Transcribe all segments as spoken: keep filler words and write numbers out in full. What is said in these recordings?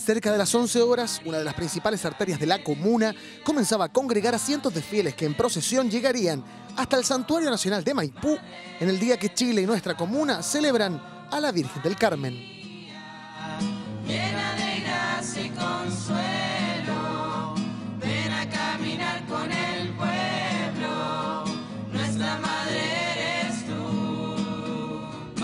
Cerca de las once horas, una de las principales arterias de la comuna comenzaba a congregar a cientos de fieles que en procesión llegarían hasta el Santuario Nacional de Maipú en el día que Chile y nuestra comuna celebran a la Virgen del Carmen. Llena de gracia y consuelo, ven a caminar con el pueblo, nuestra madre eres tú,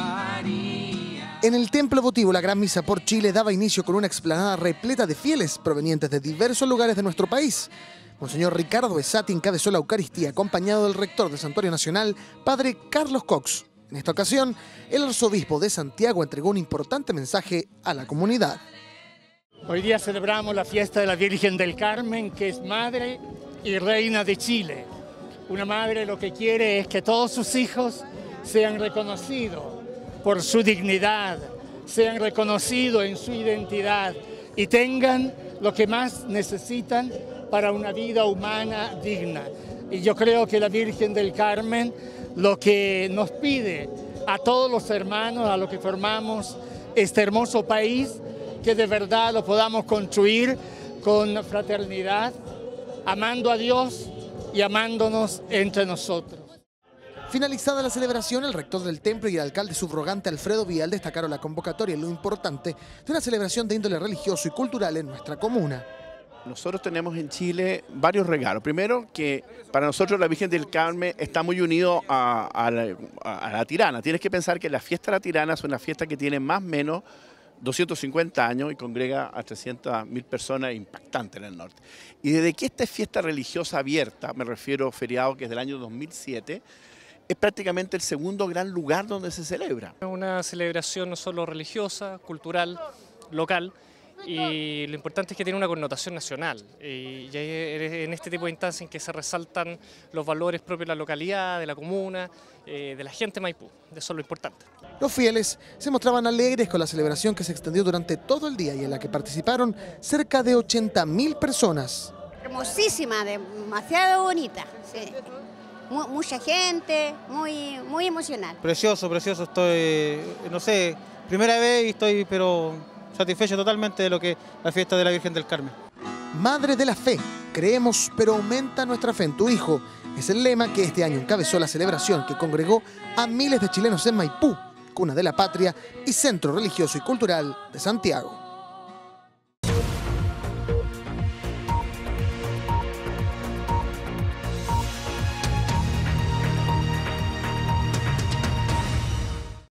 María. En el templo votivo, la Gran Misa por Chile daba inicio con una explanada repleta de fieles provenientes de diversos lugares de nuestro país. Monseñor Ricardo Esati encabezó la Eucaristía acompañado del rector del Santuario Nacional, padre Carlos Cox. En esta ocasión, el arzobispo de Santiago entregó un importante mensaje a la comunidad. Hoy día celebramos la fiesta de la Virgen del Carmen, que es madre y reina de Chile. Una madre lo que quiere es que todos sus hijos sean reconocidos por su dignidad, sean reconocidos en su identidad y tengan lo que más necesitan para una vida humana digna. Y yo creo que la Virgen del Carmen lo que nos pide a todos los hermanos, a los que formamos este hermoso país, que de verdad lo podamos construir con fraternidad, amando a Dios y amándonos entre nosotros. Finalizada la celebración, el rector del templo y el alcalde subrogante Alfredo Vial destacaron la convocatoria y lo importante de una celebración de índole religioso y cultural en nuestra comuna. Nosotros tenemos en Chile varios regalos. Primero, que para nosotros la Virgen del Carmen está muy unido a, a, la, a la Tirana. Tienes que pensar que la fiesta de la Tirana es una fiesta que tiene más o menos doscientos cincuenta años y congrega a trescientas mil personas, impactante en el norte. Y desde que esta es fiesta religiosa abierta, me refiero a feriado que es del año dos mil siete, es prácticamente el segundo gran lugar donde se celebra. Es una celebración no solo religiosa, cultural, local, y lo importante es que tiene una connotación nacional. Y en este tipo de instancias en que se resaltan los valores propios de la localidad, de la comuna, eh, de la gente de Maipú. Eso es lo importante. Los fieles se mostraban alegres con la celebración que se extendió durante todo el día y en la que participaron cerca de ochenta mil personas. Hermosísima, demasiado bonita, sí. Mucha gente, muy, muy emocional. Precioso, precioso, estoy, no sé, primera vez y estoy pero satisfecho totalmente de lo que es la fiesta de la Virgen del Carmen. Madre de la fe, creemos pero aumenta nuestra fe en tu Hijo. Es el lema que este año encabezó la celebración que congregó a miles de chilenos en Maipú, cuna de la patria y centro religioso y cultural de Santiago.